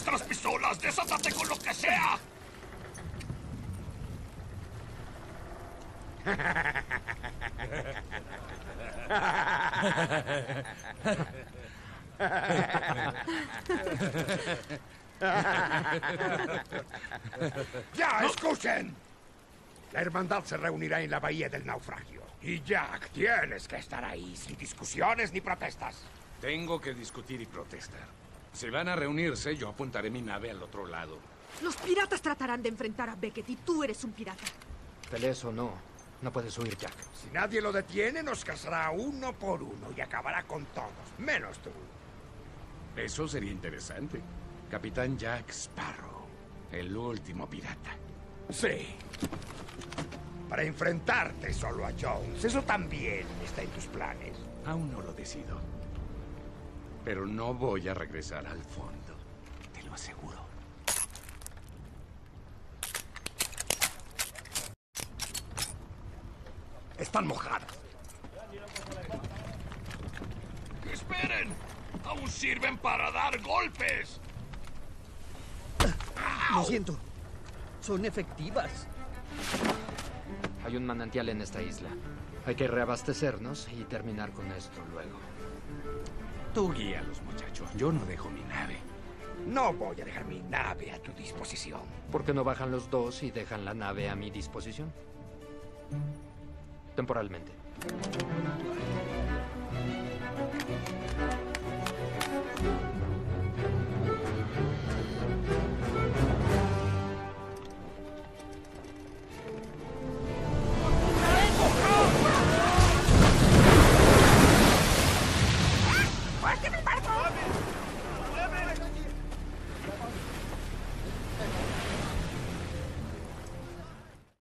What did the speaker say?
nuestras pistolas! ¡Desátate con lo que sea! ¡Ya, escuchen! La hermandad se reunirá en la bahía del naufragio. Y Jack, tienes que estar ahí, sin discusiones ni protestas. Tengo que discutir y protestar. Si van a reunirse, yo apuntaré mi nave al otro lado. Los piratas tratarán de enfrentar a Beckett y tú eres un pirata. Pelees o no, no puedes huir, Jack. Si nadie lo detiene, nos cazará uno por uno y acabará con todos, menos tú. Eso sería interesante. Capitán Jack Sparrow, el último pirata. Sí. Para enfrentarte solo a Jones, eso también está en tus planes. Aún no lo decido. Pero no voy a regresar al fondo. Te lo aseguro. Están mojadas. ¡Esperen! ¡Aún sirven para dar golpes! Lo siento. Son efectivas. Hay un manantial en esta isla. Hay que reabastecernos y terminar con esto luego. Tú guíalos, muchacho. Yo no dejo mi nave. No voy a dejar mi nave a tu disposición. ¿Por qué no bajan los dos y dejan la nave a mi disposición? Temporalmente.